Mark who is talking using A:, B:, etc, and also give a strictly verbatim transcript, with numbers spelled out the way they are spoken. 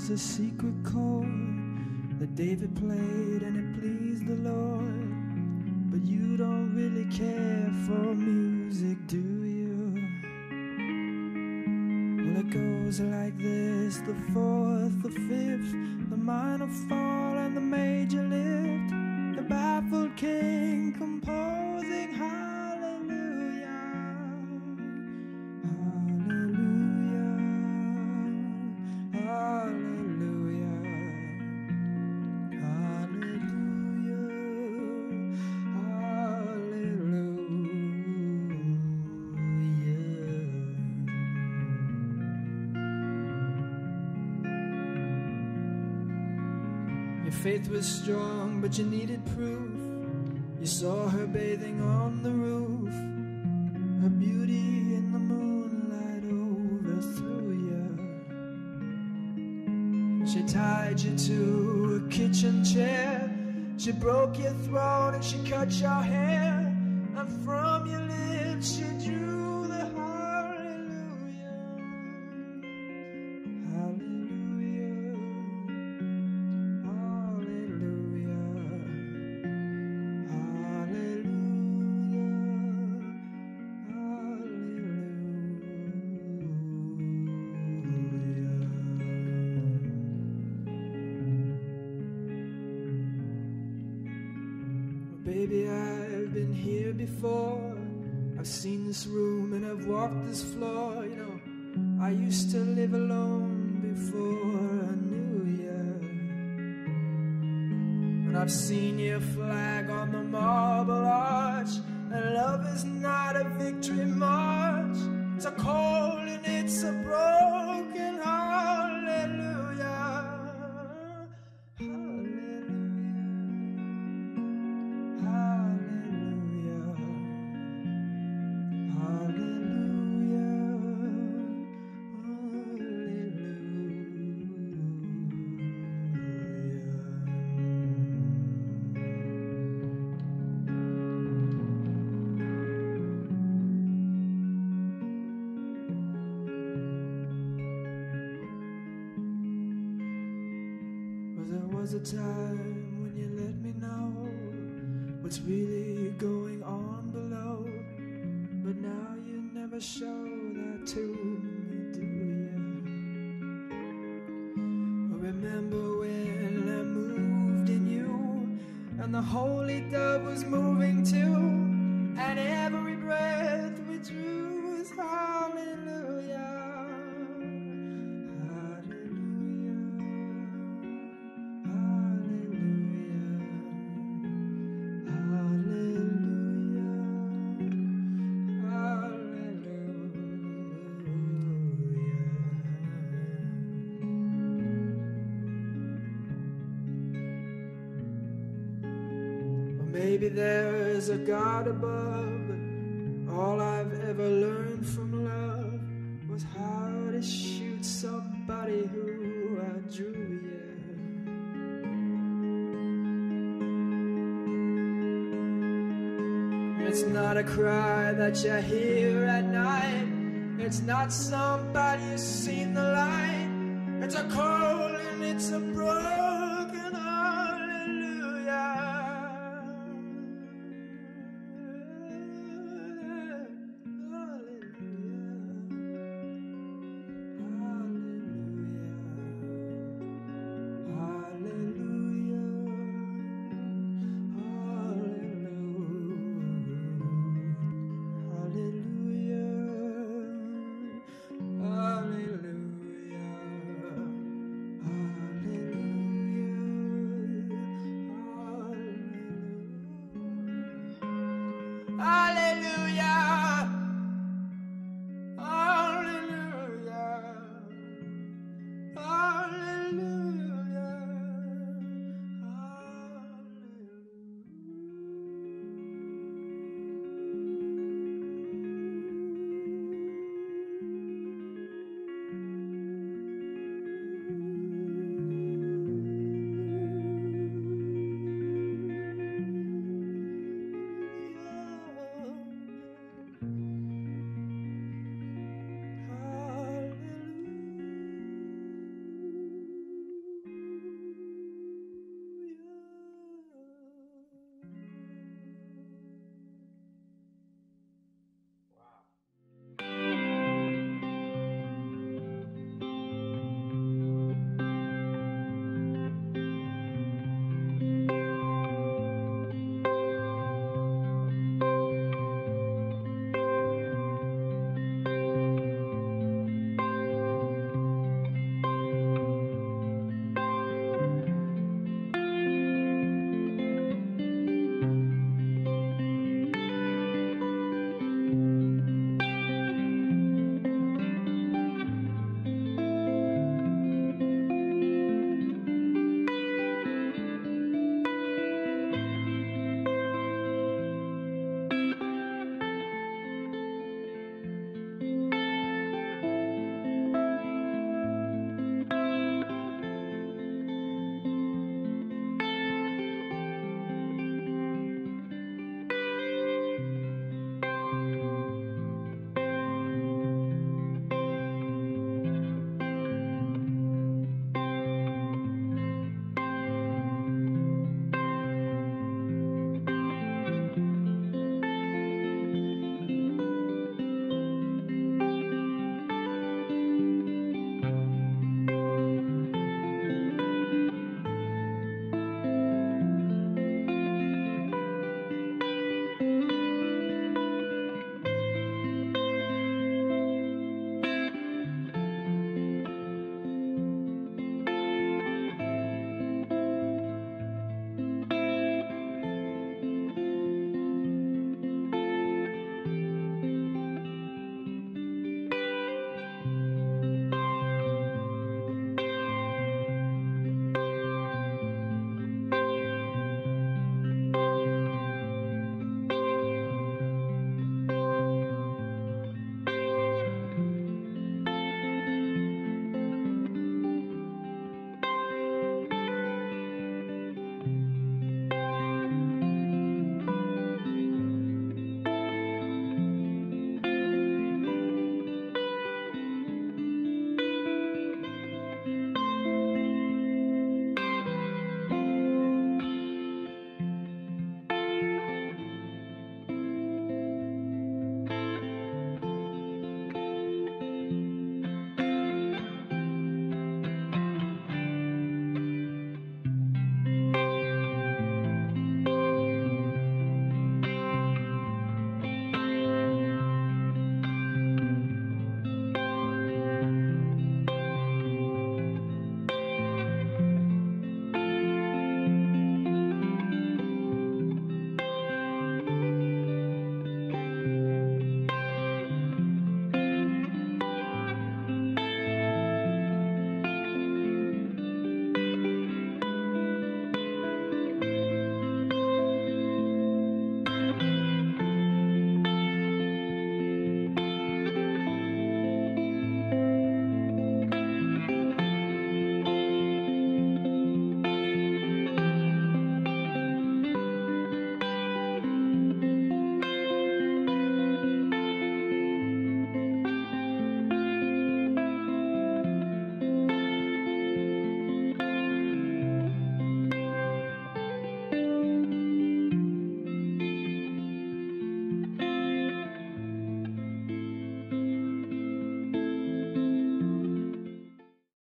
A: was a secret chord that David played and it pleased the Lord. But you don't really care for music, do you? Well, it goes like this: the fourth, the fifth, the minor fall and the major lift, the baffled king composing hallelujah, hallelujah, hallelujah, hallelujah, hallelujah. Your faith was strong, but you needed proof. You saw her bathing on the roof. Her beauty in the moonlight overthrew you. She tied you to a kitchen chair. She broke your throat and she cut your hair. And from your lips she drew the hallelujah, hallelujah, hallelujah, hallelujah, hallelujah. Baby, I've been here before. I've seen this room and I've walked this floor. You know, I used to live alone before I knew you. And I've seen your flag on the marble arch. And love is not a victory march. It's a cold and it's a broken hallelujah, hallelujah, hallelujah, hallelujah, There was a time when you let me know what's really going on below, but now you never show that to me, do you? Remember when I moved in you, and the holy dove was moving too, and every breath we drew was hallelujah. Maybe there's a God above, but all I've ever learned from love was how to shoot somebody who outdrew you. It's not a cry that you hear at night. It's not somebody who's seen the light. It's a cold and it's a broken